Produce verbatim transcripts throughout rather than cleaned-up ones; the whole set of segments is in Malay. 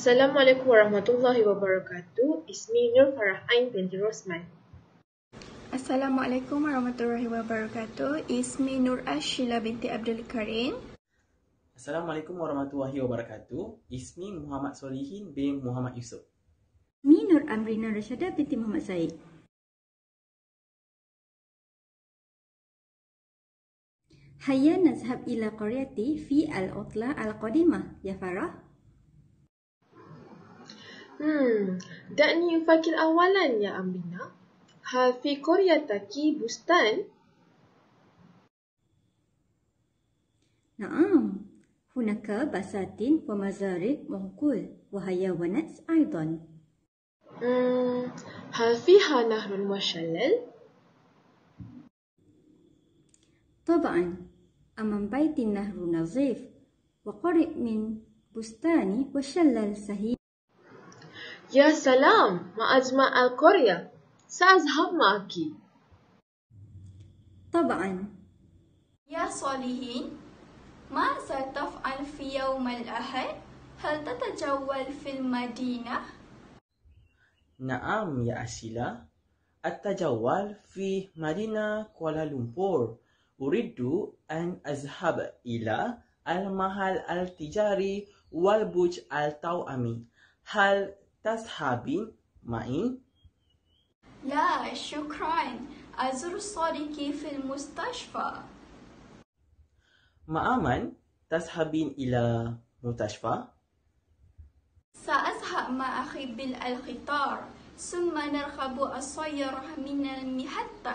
Assalamualaikum warahmatullahi wabarakatuh. Ismi Nur Farah Ain binti Rosman. Assalamualaikum warahmatullahi wabarakatuh. Ismi Nur Ashila binti Abdul Karim. Assalamualaikum warahmatullahi wabarakatuh. Ismi Muhammad Solihin bin Muhammad Yusuf. Ismi Nur Amrina Rashadah binti Muhammad Said. Hayya nazhab ila qaryati fi al-utla al-qadimah, ya Farah? Hmm, دعني أفكر أولا يا أمينة. هل في قريتك بستان؟ نعم، هناك بساتين ومزارع وحقول وحيوانات أيضا. Hmm, هل فيها نهر وشلال؟ طبعا، أمام بيتي النهر نظيف وقريب من بستاني وشلال سهيل. يا سلام، ما أجمل القرية. سأذهب معك. طبعا. يا صالحين، ماذا تفعل في يوم الأحد؟ هل تتجول في المدينة؟ نعم يا أشيلا، أتجول في مدينة كوالالمبور. أريد أن أذهب إلى المحل التجاري والبرج التوأمي. هل تذهبين معي؟ لا شكرا، أزور صديقي في المستشفى. مع من تذهبين إلى مستشفى؟ سأذهب مع أخي بالقطار ثم نركب السيارة من المحطة.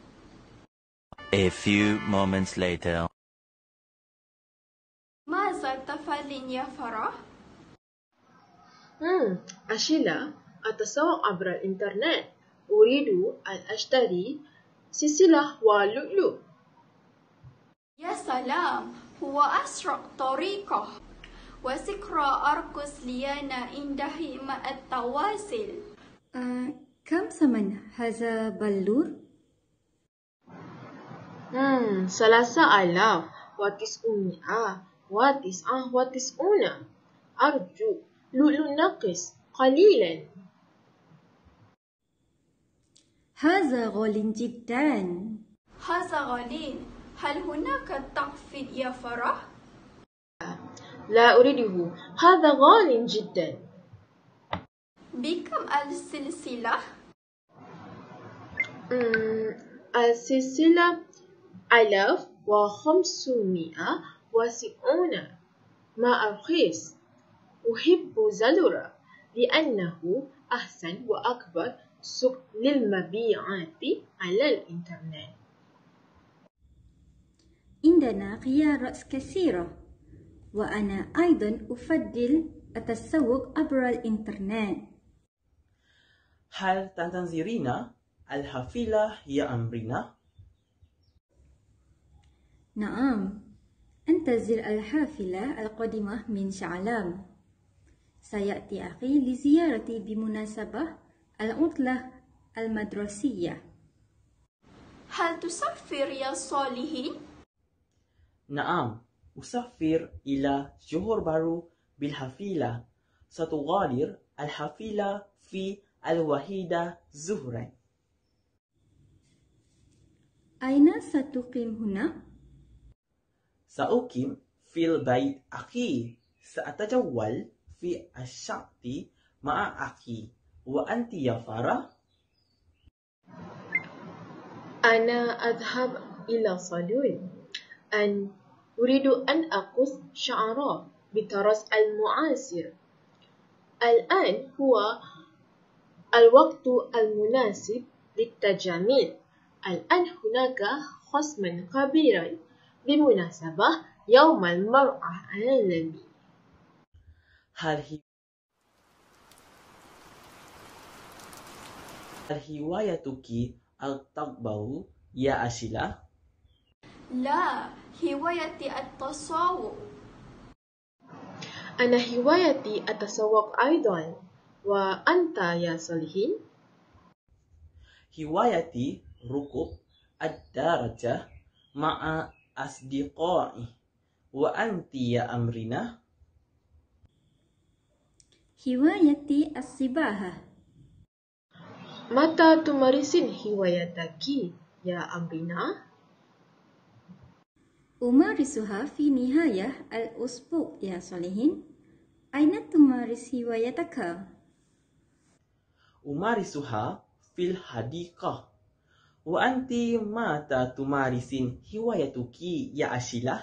A few moments later. ماذا تفعلين يا فرح؟ Hmm, أشيلا، أتسوق عبر الإنترنت. أريد أن أشتري سلسلة ولؤلؤ. يا سلام، هو أسرع طريقة. وذكرى أرقص ليانا عندها مع التواصل. آه، كم ثمن هذا بلور؟ Hmm, ثلاثة آلاف وتسعمائة وتسعة وتسعون. أرجو لؤلؤ ناقص قليلا. هذا غالي جدا. هذا غالي. هل هناك تخفيض يا فرح؟ لا أريده، هذا غال جدا. بكم السلسلة؟ Hmm, السلسلة ألف وخمسمائة وتسعون. ما أرخص. أحب زالورا لأنه أحسن وأكبر سوق للمبيعات على الإنترنت. عندنا خيارات كثيرة، وأنا أيضا أفضل التسوق عبر الإنترنت. هل تنتظرين الحافلة يا أمرينا؟ نعم، أنتظر الحافلة القادمة من شعلام. سيأتي أخي لزيارتي بمناسبة العطلة المدرسية. هل تسافر يا صالحين؟ نعم، أسافر إلى جوهر بارو بالحافلة. ستغادر الحافلة في الوحيدة ظهرا. أين ستقيم هنا؟ سأقيم في البيت أخي. سأتجول في الشط مع أخي. وأنت يا فرح؟ أنا أذهب إلى صالون. أن أريد أن أقص شعره بطرز المعاصر. الآن هو الوقت المناسب للتجميل. الآن هناك خصم كبير بمناسبة يوم المرأة العالمي. هل هي هل هوايتك التطبع يا أشيلا؟ لا، هوايتي التسوق. أنا هوايتي التسوق أيضا. وأنت يا صالحين؟ هوايتي ركوب الدراجة مع أصدقائي. وأنت يا أمرينا؟ هوايتي السباحة. متى تمارسين هوايتك يا أمرينا؟ أمارسها في نهاية الأسبوع يا صالحين. أين تمارس هوايتك؟ أمارسها في الحديقة. وأنت متى تمارسين هوايتك يا أشيلة؟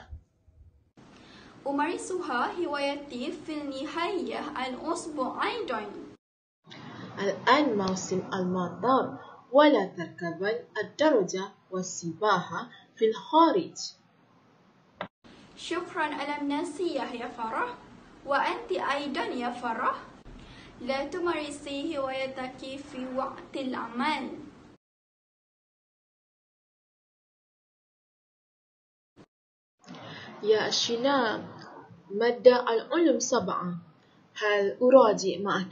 أمارسها هوايتي في النهاية الأسبوع أيضا. الآن موسم المطر ولا تركبن الدراجة والسباحة في الخارج. شكرا على النصيحة يا فرح. وأنت أيضا يا فرح لا تمارسي هوايتك في وقت العمل. يا أشيلا، مادة العلوم سبعة، هل أراجع معك؟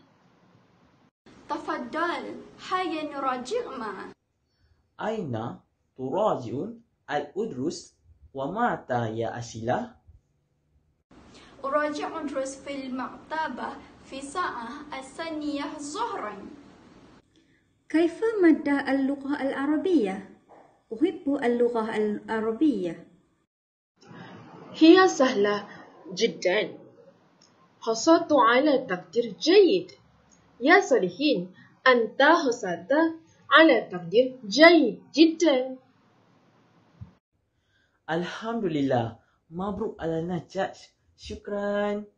تفضل، هيا نراجع معا. أين تراجع الأدرس ومتى يا أشيلة؟ أراجع أدرس في المكتبة في ساعة الثانية ظهرا. كيف مادة اللغة العربية؟ أحب اللغة العربية. هي سهلة جدا. حصلت على تقدير جيد. يا صالحين، أنت حصلت على تقدير جيد جدا. الحمد لله. مبروك على النجاح. شكرا.